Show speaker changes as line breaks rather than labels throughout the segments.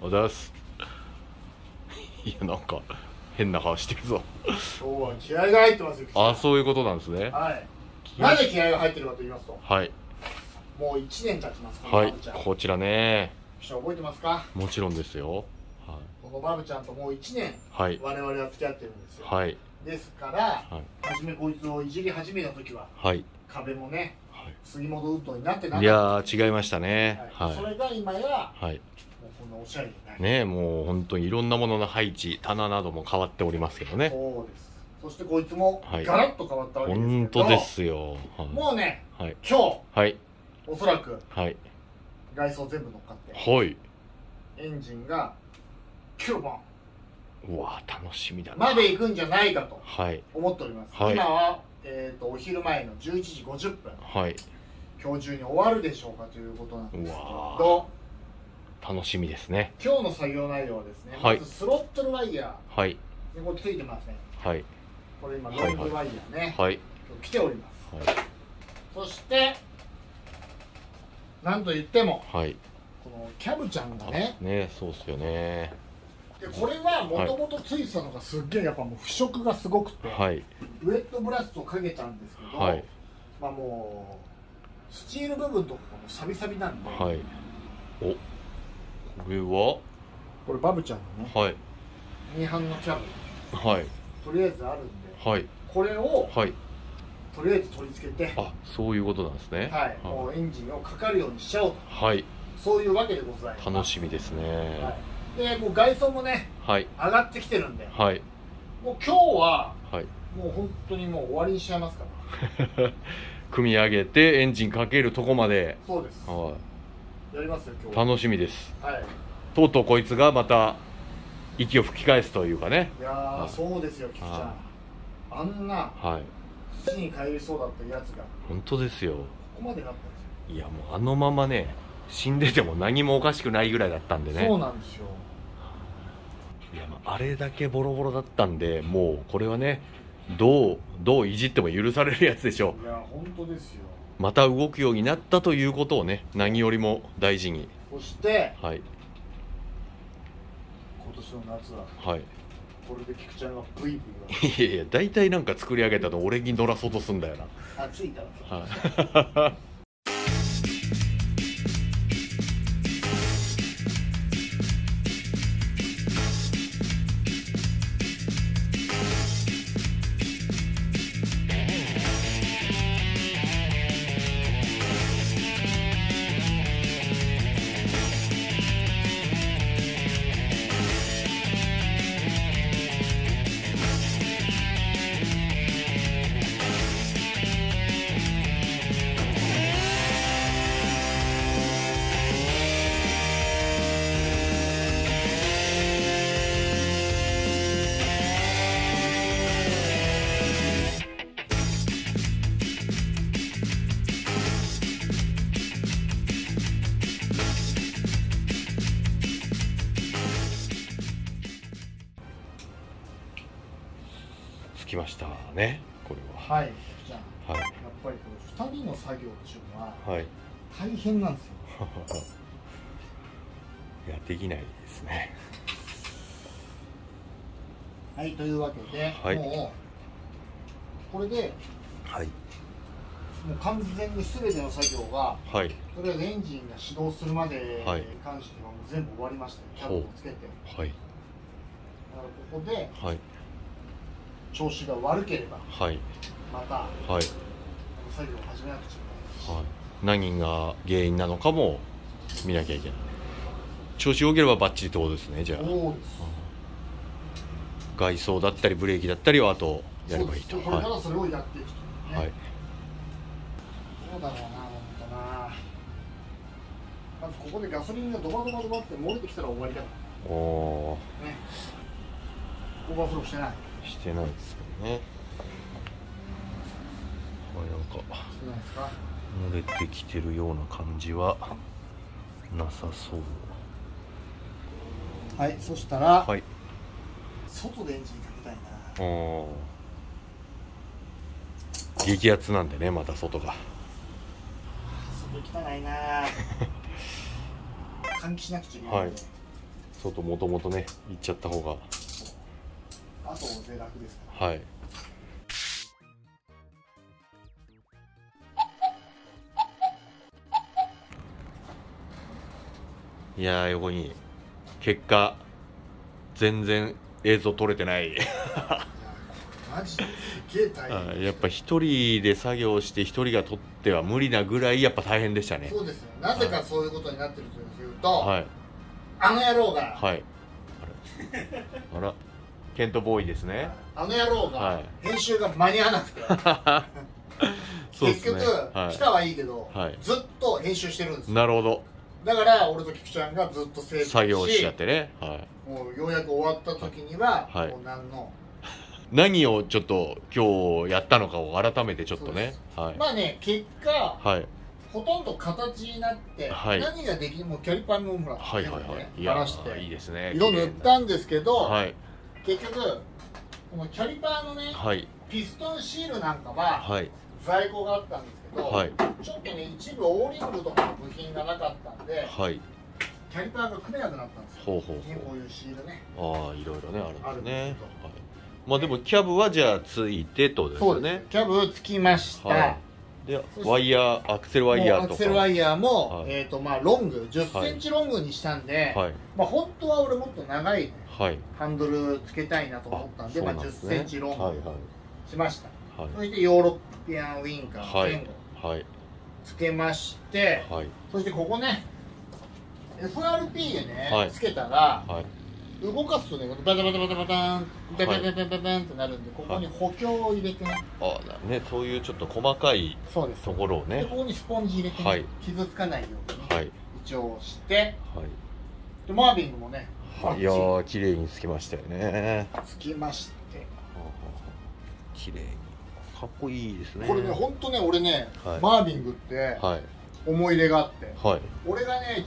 おざいます。いや、なんか変な顔してるぞ。
今日は気合が入ってますよ。
あ、そういうことなんですね。
はい。なぜ気合が入ってるかと言いますと、
はい。
もう1年経ちます。
はい、こちらね。
覚えてますか？
もちろんですよ。はい。
このバブちゃんともう1年、
はい、
我々は付き合ってるんですよ。
はい。
ですから、
はい、
初めこいつをいじり始めた時は、
はい、
壁もね、
はい、
杉本ウッドになってなかった。
いやー、違いましたね。
はい。それが今や、
はい。
もうこんなおしゃれになる。
ね、もう本当にいろんなものの配置、棚なども変わっておりますけどね。
そうです。そしてこいつもガラッと変わったわけですけど、
本当ですよ。
はい、もうね、
はい、
今日、
はい、
おそらく、
はい、
外装全部乗っかって、
はい、
エンジンが9本。
うわー、楽しみだな。
まで行くんじゃないかと思っております。
はい、
今は、お昼前の11時50分。
はい。
今日中に終わるでしょうかということなんですけど、
楽しみですね。
今日の作業内容はですね、
はい、
まずスロットルワイヤー、
はい、
これついてますね。はい。これ今ロングワイヤーね、はい、今日来ております。はい、そしてなんと言っても、はい、このキャブちゃんがね、
そうっすよね。
でこれはもともとついてたのがすっげえやっぱもう腐食がすごくて、はい、ウェットブラストをかけたんですけど、はい、まあもうスチール部分とかがもうサビサビなんで、はい、お、これバブちゃんのね、はい、2班のキャブ、はい、とりあえずあるんで、はい、これを、はい、とりあえず取り付けて、あ、そういうことなんですね。はい、もうエンジンをかかるようにしちゃおうと、はい、そういうわけでございます。楽しみですね。はい、でもう外装もね、はい、上がってきてるんで、はい、もう今日は、はい、もう本当にもう終わりにしちゃいますから
組み上げてエンジンかけるとこまで。
そうです、はい、やりますよ今日。楽しみです。はい、
とうとうこいつがまた息を吹き返すというかね。
いやー、そうですよ、キクちゃん。あんな、はい、土に帰りそうだったやつが
本当ですよ、こ
こまでなったんですよ。
いや、もうあのままね、死んでても何もおかしくないぐらいだったんでね。
そうなんですよ。
いや、あれだけボロボロだったんで、もうこれはね、どういじっても許されるやつでしょう。
いや、本当ですよ。
また動くようになったということをね、何よりも大事に。
そして、
はい、
今年の夏は、はい、これでキクちゃんがブイブ
イ。いやいや、大体なんか作り上げたの俺に乗らそうとすんだよな。
あ、ついたら。
はい。きましたね、これは。はい、
じゃあ、はい、やっぱりこの2人の作業っていうのは、はい、大変なんですよ。
いや、できないですね。
はい、というわけで、はい、もうこれで、はい、もう完全に全ての作業が、はい、とりあえずエンジンが始動するまでに関してはもう全部終わりました。キャブをつけて、はい、だからここで、はい、調子が悪ければ、はい、また、はい、作業を始めなくちゃいけない、はい、
何が原因なのかも見なきゃいけない。調子良ければバッチリってことですね。じゃあ、そうです。外装だったりブレーキだったりはあとやればいいと。
これからそれをやっていくと、ね、はい、どうだろうな、本当な。まずここでガソリンがドバドバドバって漏れてきたら終わりだから。おー、ね、オーバーフローしてない
ですよね。なんか漏れてきてるような感じはなさそう。
はい、そしたら、はい、外でエンジンかけたいな。
激アツなんでね、また外が。
外汚いな。換気しなくちゃいけない、はい、
外もともとね行っちゃった方が
あとで楽ですか。
はい。いやー、横に結果全然映像撮れてない
マジですげえ大変。
やっぱ一人で作業して一人が撮っては無理なぐらいやっぱ大変でしたね。
そうですよ。なぜかそういうことになってるというと、
はい、
あの野郎が、
はい、あらケントボーイですね。
あの野郎が編集が間に合わなくて、結局、来たはいいけど、ずっと編集してるんですよ。
なるほど。だ
から俺と菊ちゃんがずっと
作業しちゃってね、
もうようやく終わった時には、もう
何をちょっと今日やったのかを改めてちょっとね、
まあね、結果、ほとんど形になって、何ができるもうキャリパンのほらバラして
いいですね、
色塗ったんですけど、結局このキャリパーのね、ピストンシールなんかは在庫があったんですけど、ちょっとね一部オーリングとかの部品がなかったんで、キャリパーが組めなくなったんですよ。こういうシールね。
ああ、いろいろねあるんですね。まあでもキャブはじゃあついてとですよね。
キャブつきました。
でワイヤー、アクセルワイヤーとか。
アクセルワイヤーもまあロング10センチロングにしたんで、まあ本当は俺もっと長いハンドルつけたいなと思ったんで、まあ10センチロングしました。そしてヨーロピアンウインカー前後つけまして、そしてここね FRP でねつけたら動かすとねバタバタバタバタンバタバタバタバタンってなるんで、ここに補強を入れてね、
そういうちょっと細かいところをね、
ここにスポンジ入れてね傷つかないように一応してでマービングもね、
いやー綺麗につきましたよね。
つきまして
綺麗にかっこいいですね。
これね本当ね俺ねマービングって思い入れがあって、俺がね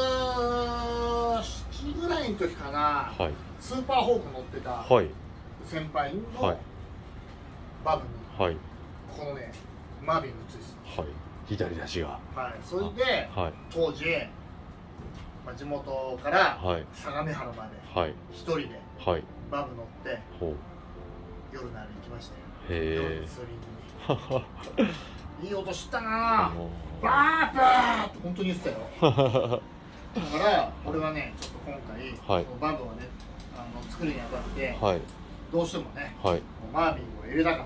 17ぐらいの時かな、スーパーホーク乗ってた先輩のバブにこのねマービングついて
た、左出しが。
それで当時地元から相模原まで一人でバブ乗って夜のあれ行きましたよ。夜スリングにいい音したなぁ、バーバーって本当に言ってたよ。だから俺はねちょっと今回バブをね作るにあたってどうしてもねマービングを入れたかった。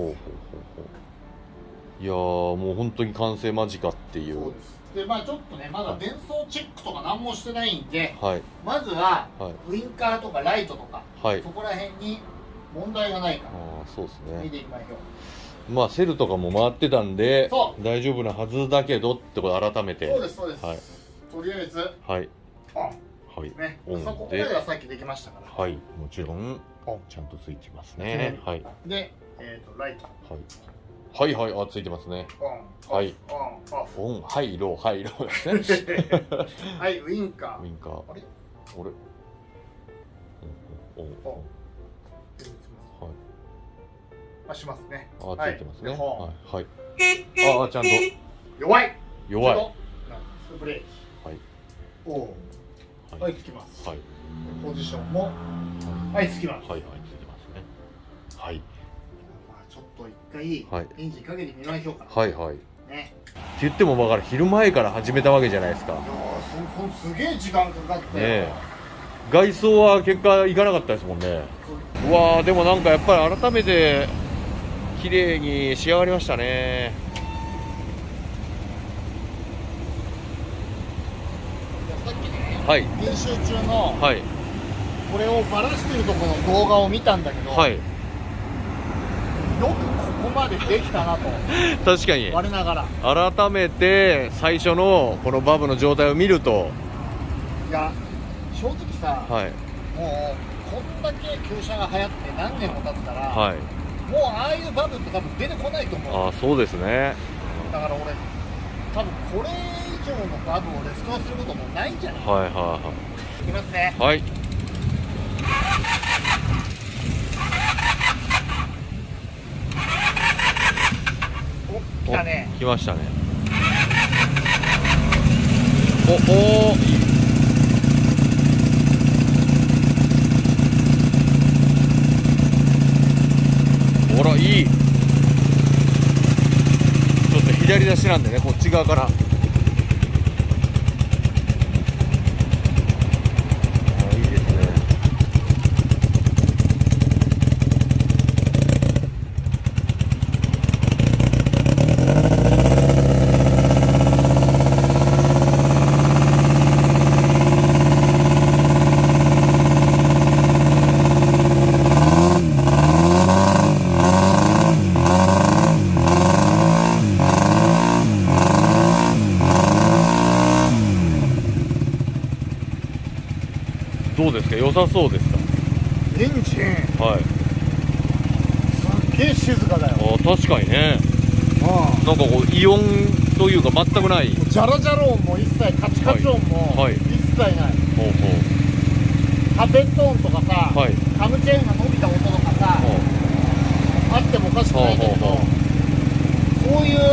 いやーもう本当に完成間近っていう。
そうです。でまあちょっとねまだ電装チェックとか何もしてないんで、まずはウインカーとかライトとかそこら辺に問題がないか見ていきましょう。
まあセルとかも回ってたんで大丈夫なはずだけどってこと改めて。
そうですそうです。とりあえずオンね。ここまではさっきできましたから。
もちろんちゃんとついてますね。
でライト
あ、ついてますね。オン、ハイローですね。
ウインカー。あれ？
オン。
しますね。
ついてますね。ちゃんと。
弱い。ブレーキ。つきます。ポジションもつきます。
ついてますね。
ちょっと一回エンジンかけてみましょうか。
ね。って言ってもだから昼前から始めたわけじゃないですか。
すげえ時間かかって。
外装は結果いかなかったですもんね。うわーでもなんかやっぱり改めて綺麗に仕上がりましたね。
さっきね練習中のこれをバラしてるところの動画を見たんだけど、よくここまでできたなと。
確かに
我ながら
改めて最初のこのバブの状態を見ると、
いや正直さ、もうこんだけ旧車が流行って何年も経ったら、もうああいうバブって多分出てこないと思う。
そうですね。
だから俺多分これ以上のバブをレストアすることもないんじゃない。いきますね。来たね。
来ましたね。 り出しなんでね、こっち側から。どうですか、良さそうですか。
エンジン、
はい、
すっげえ静かだよ。
あ、確かにね。なんかこう異音というか全くない。
ジャラジャラ音も一切、カチカチ音も一切ない。
ほうほ
う。タペット音とかさ、カムチェーンが伸びた音とかさ、あってもおかしくないんだけど、そういう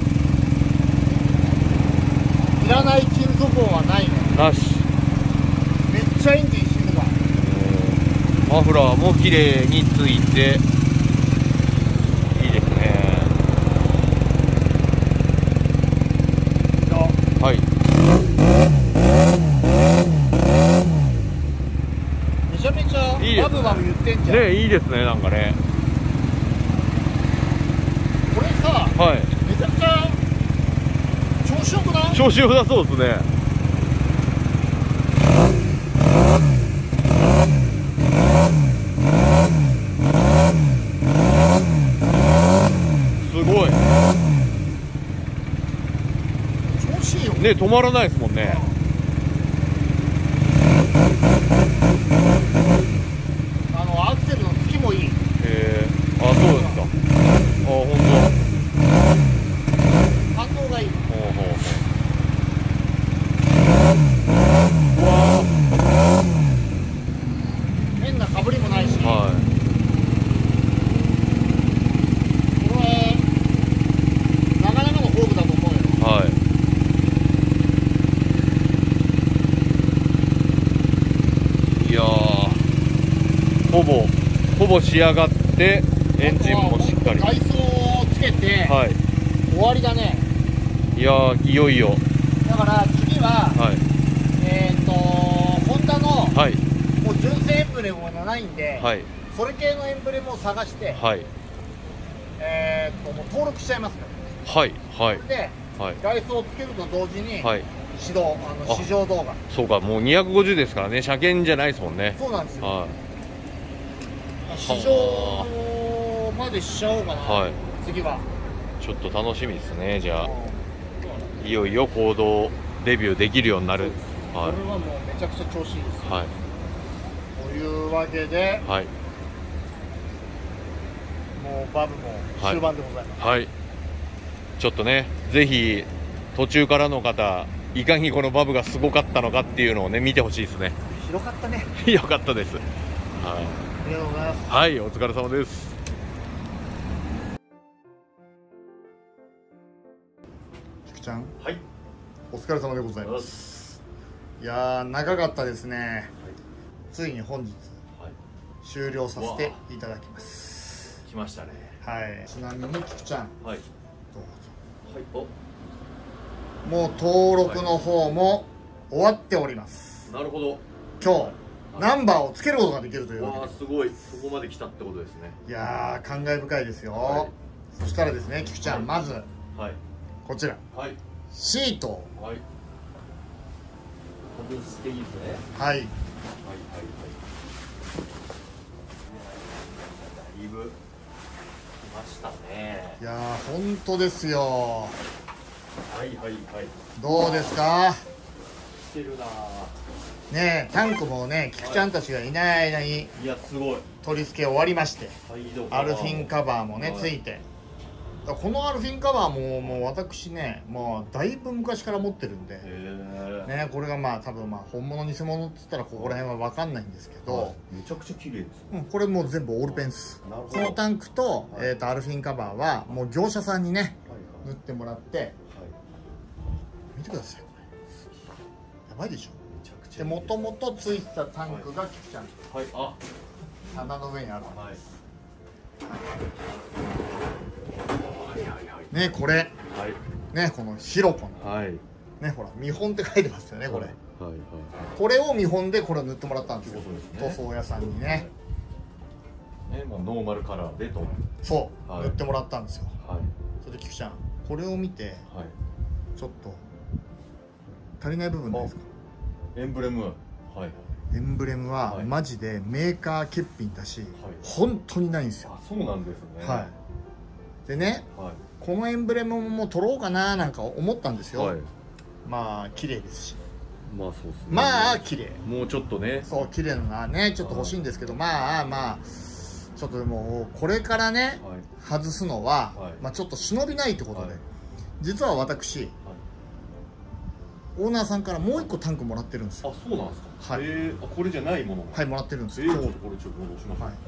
いらない金属音はないの。
なし。
めっちゃエンジン静か。
マフラーも綺麗についていいですね。はい。
めちゃめちゃバブバブ言ってんじゃん。
ね、いいですね、なんかね。
これさ、
はい、
めちゃくちゃ調子よくない？
調子よさそうですね。すごい
調子いいよ
ね、止まらないですもんね。
アクセルの付きもいい。
あ、そうですか。あ、本
当。反応がいい。変なかぶりもないし、これなかなかの工具だと思うよ。
いやー、ほぼ仕上がって、エンジンもしっかり
外装をつけて、終わりだね。
いやー、いよいよ。
だから次は、ホンダの、もう純正エンブレムがないんで、それ系のエンブレムを探して、もう登録しちゃいますから。で、外装をつけると同時に、試乗動画。
そうか、もう250ですからね、車検じゃないですもんね。
そうなんですよ。試乗までしちゃおうかな、次は。
ちょっと楽しみですね。じゃあいよいよ公道デビューできるようになる。
これはもうめちゃくちゃ調子いいです。というわけで、もうバブも終盤でございます。
ちょっとね、ぜひ途中からの方、いかにこのバブがすごかったのかっていうのをね、見てほしいですね。
広かったね。
よかったです。
ありがとうございます。
お疲れ様です。
菊ちゃん、お疲れ様でございます。いやー、長かったですね。ついに本日、終了させていただきます。
来ましたね。
ちなみに菊ちゃん、どうぞ。
お、
もう登録の方も終わっております。
なるほど。
今日ナンバーをつけることができるというわけで。
すごい、そこまで来たってことですね。
いやー、感慨深いですよ。そしたらですね、菊ちゃん、まずこちら、シートを
外していいですね。だいぶ来ましたね。
いやー、本当ですよ。
ど
どうですか。
来てるな
ねえ、タンクもね、菊ちゃんたちがいない間に
すごい
取り付け終わりまして、アルフィンカバーもね、ついて、このアルフィンカバーももう私ね、もうだいぶ昔から持ってるんでね、これがまあ多分本物偽物って言ったらここら辺は分かんないんですけど、
めちゃくちゃ綺麗です。
これもう全部オールペンです。このタンクとアルフィンカバーはもう業者さんにね塗ってもらって、見てください、これやばいでしょ。で、もともとついてたタンクが菊ちゃん、棚の上にある。ね、これね、このひろこの、はいね、ほら見本って書いてますよね、これ。はいはい、これを見本でこれを塗ってもらったんですよ、塗装屋さんにね。
まあ、ノーマルカラーでと
そう、塗ってもらったんですよ。それで菊ちゃん、これを見てちょっと足りない部分ないですか？
エンブレム、
エンブレムはマジでメーカー欠品だし、本当にないんですよ。
そうなんですね。
でね、このエンブレムも取ろうかななんか思ったんですよ。まあ綺麗ですし、まあそうですね、まあ綺麗、
もうちょっとね、
そう綺麗なのはねちょっと欲しいんですけど、まあちょっとでもこれからね外すのはまあちょっと忍びないってことで、実は私オーナーさんからもう一個タンクもらってるんですよ。
あ、そうなんですか。はい。これじゃないもの。
はい、もらってるんですよ。
これちょっと戻します。はい。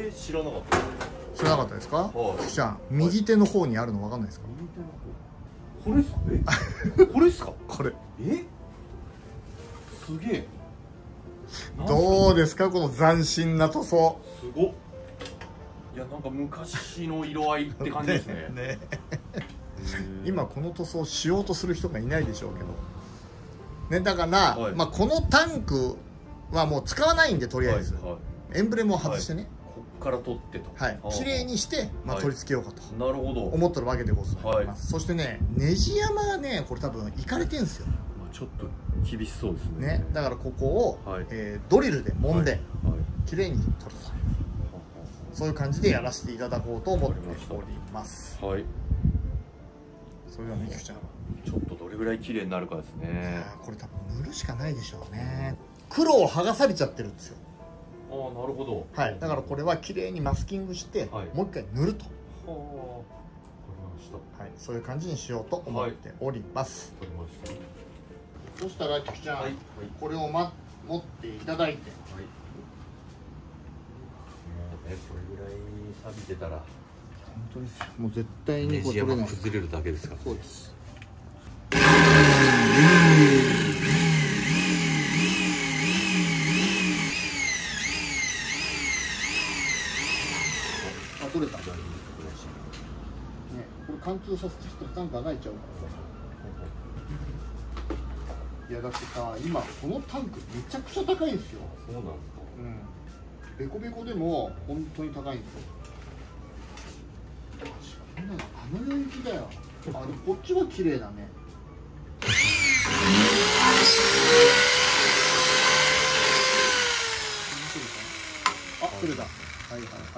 知らなかった。
知らなかったですか？じゃあ右手の方にあるの分かんないですか？
右手の方。これですか？これですか？
これ。
すげえ。
どうですかこの斬新な塗装。
すごっ。いやなんか昔の色合いって感じですね。ね。
今この塗装しようとする人がいないでしょうけどね、だから、まあこのタンクはもう使わないんで、とりあえずエンブレムを外してね、
こっから取ってと、
綺麗にしてまあ取り付けようかと思ってるわけでございます。そしてね、ネジ山がねこれ多分いかれてんすよ。
ちょっと厳しそうですね。
だからここをドリルで揉んで綺麗に取ると、そういう感じでやらせていただこうと思っております。はい。それではみきちゃん、
ちょっとどれぐらい綺麗になるかですね。
これ多分塗るしかないでしょうね。黒を剥がされちゃってるんですよ。
ああ、なるほど。
はい、だからこれは綺麗にマスキングして、もう一回塗ると。はい、そういう感じにしようと思っております。そしたらききちゃん、これを持っていただいて、も
うね、これぐらい錆びてたら
本当ですよ。もう絶対に
ネジ山が崩れるだけですから。
そうです。あ、取れた。ね、これ貫通させてタンク穴開いちゃうからさ。いやだってさ、今このタンクめちゃくちゃ高いんですよ。
そうなんですか。
ベコベコでも本当に高いんですよ。あの領域だよ。あ、でもこっちは綺麗だね。あ、取れた。はいはいはい。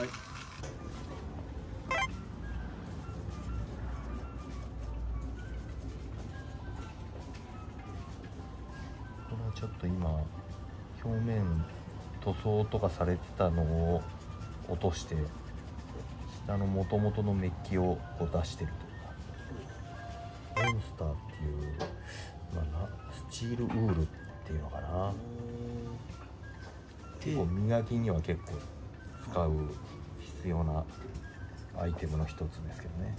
これはちょっと今表面塗装とかされてたのを落として下の元々のメッキをこう出してるというか、モンスターっていう、まあ、スチールウールっていうのかな。結構磨きには結構使う必要なアイテムの一つですけどね。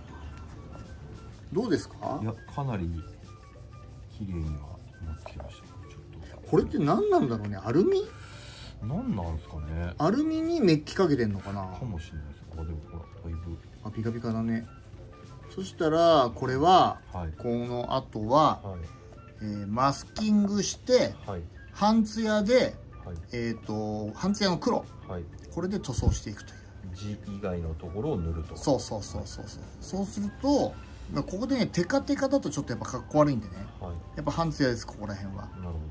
どうですか？
いや、かなり綺麗にはなってきました。ちょっと
これって何なんだろうね。アルミ？
何なんですかね。
アルミにメッキかけてんのかな。
かもしれないです。あ、でもほらだいぶ。
あ、ピカピカだね。そしたらこれは、この後は、マスキングして、半ツヤで、半ツヤの黒、これで塗装していくという。
地以外のところを塗ると。
そうそうそうそうそう。そうするとここでね、テカテカだとちょっとやっぱかっこ悪いんでね、やっぱ半ツヤです、ここら辺は。なるほ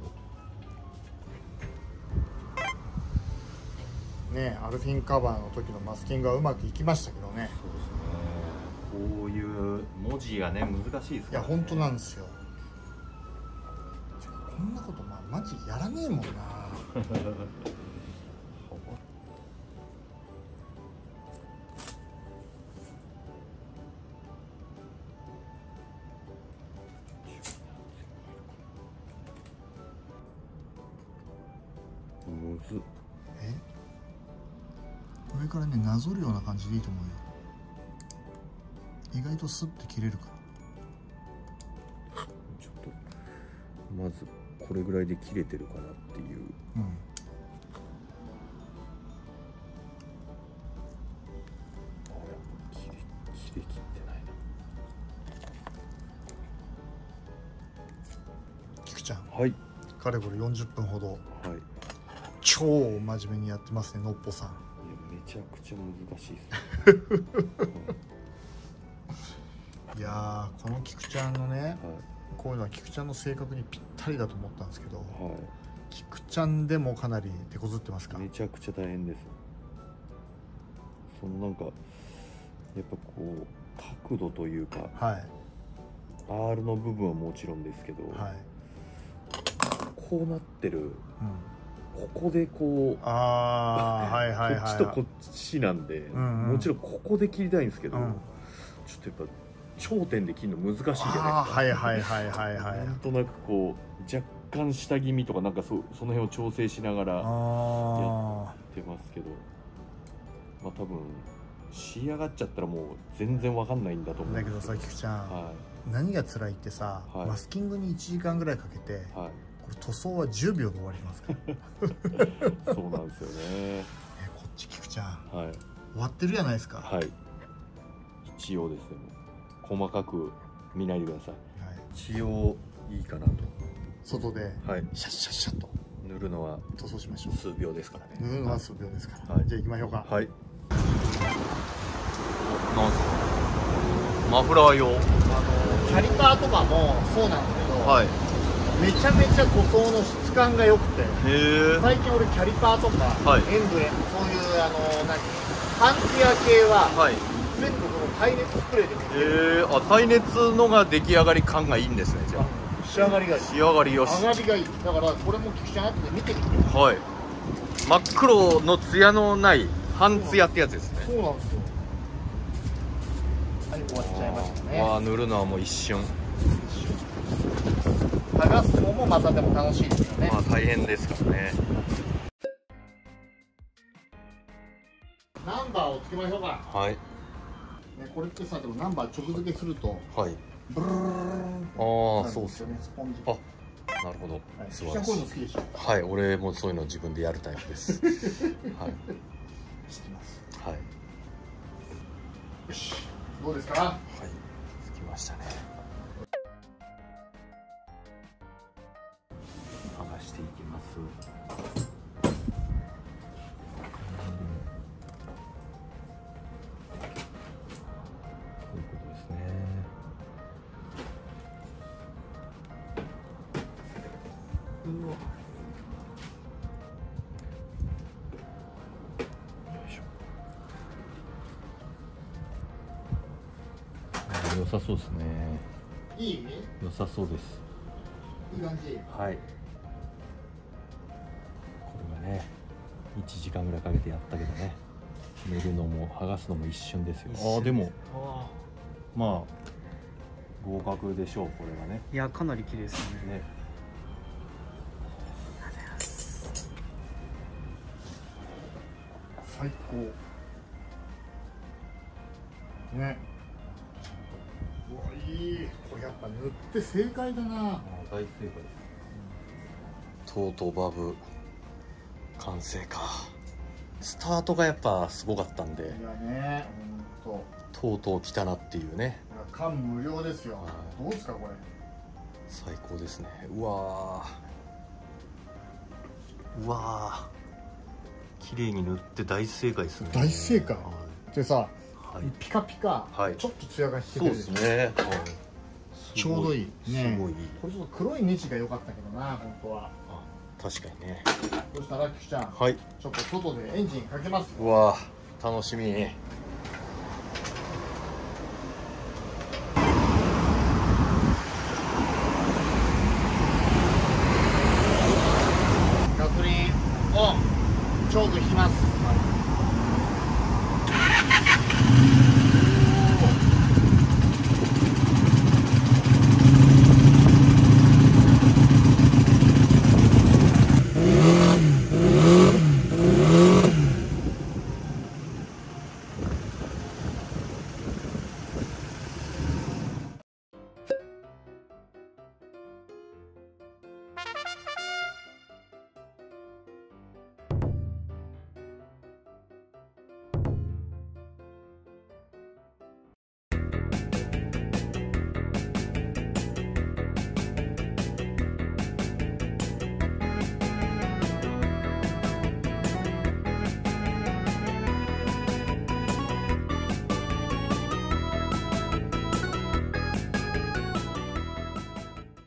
どね。アルフィンカバーの時のマスキングはうまくいきましたけどね。
そうですね。こういう文字がね難しいですからね。
いや本当なんですよ。こんなことマジやらねえもんな。
むずっ。
上からねなぞるような感じでいいと思うよ。意外とスッて切れるから。
ちょっとまずこれぐらいで切れてるかなっていう。切れ切ってないな。
ちゃん、
はい、
かれこれ40分ほど、
はい、
超真面目にやってますね、のっぽさん。
いやめちゃくちゃ難しいです
いやー、この菊ちゃんのね、
はい、
こういうのは菊ちゃんの性格にぴったりだと思ったんですけど、
はい、
菊ちゃんでもかなり手こずってますか？
めちゃくちゃ大変です。そのなんかやっぱこう角度というか、
はい、
R の部分はもちろんですけど、
はい、
こうなってる、
うん、
ここでこう、
はいはいはい、
こっちとこっちなんで、
うんうん、
もちろんここで切りたいんですけど、
うん、
ちょっとやっぱ頂点で切るの難しいじゃないですか。
はいはいはいはいはい。
なんとなくこう若干下気味とかなんかその辺を調整しながらやってますけど、まあ多分仕上がっちゃったらもう全然わかんないんだと思うんですけど。
だけどさ、菊ちゃん、
はい、
何が辛いってさ、はい、マスキングに1時間ぐらいかけて、はい、これ塗装は10秒で終わりますから
そうなんですよね。
こっち菊ちゃん、
はい、
終わってるじゃないですか。
はい、一応ですね、細かく見ないでください。はい、一応いいかなと。
外で、はい、シャッシャッシャッと
塗るのは
塗装しましょう。
数秒ですからね。
塗るのは数秒ですから。はい、じゃあ行きましょうか。はい。
なんすか。マフラー用。
キャリパーとかもそうなんですけど、はい、めちゃめちゃ塗装の質感が良くて、最近俺キャリパーとか、はい、エンブレム、そういうパンツヤ系は、はい、全部この耐熱スプレーで塗ってる。
耐熱のが出来上がり感がいいんですね。じゃあ
仕上がりがいい。
仕上がりよし。
上がりがいい。だからこれも菊ちゃん後で見てみて。
はい。真っ黒のツヤのない半ツヤってやつですね。
そうなんですよ。はい、終わっちゃいましたね。
わあ、塗るのはもう一瞬。
剥がすのもまたでも楽しいですよね。
まあ大変ですからね。
ナンバーをつけましょうか。はい。ね、これってさ、でもナンバー直付けすると。はい。ブルーン。ああ、そうですよね。スポンジ。あ、
なるほど。
素晴らしい。こういうの好きでしょ。
はい、俺もそういうの自分でやるタイプです。はい。知って
ます。はい。よし。どうですか。はい。
つきましたね。剥がしていきます。良さそうですね。
いい？
良さそうです。
いい感じ。
はい。これはね、1時間ぐらいかけてやったけどね。塗るのも剥がすのも一瞬ですよ。ああ、でもまあ合格でしょう、これはね。
いや、かなり綺麗ですね。
最高ね。うわ、いい。これやっぱ塗って正解だな。
大正解です。とうとうバブ完成か。スタートがやっぱすごかったんで、いやね、とうとう来たなっていうね。
感無量ですよ。どうですかこれ。
最高ですね。うわー、うわー、綺麗に塗って大正解ですね。
大正解でさ、ピカピカ、ちょっとツヤが引けてる。
そうですね。
ちょうどいいね。
すごいいい。
これちょっと黒いネジが良かったけどな、本当は。
確かにね。
そしたら菊ちゃん、はい、ちょっと外でエンジンかけます。
うわー、楽しみ。
ガソリンオン。チョーク引きます。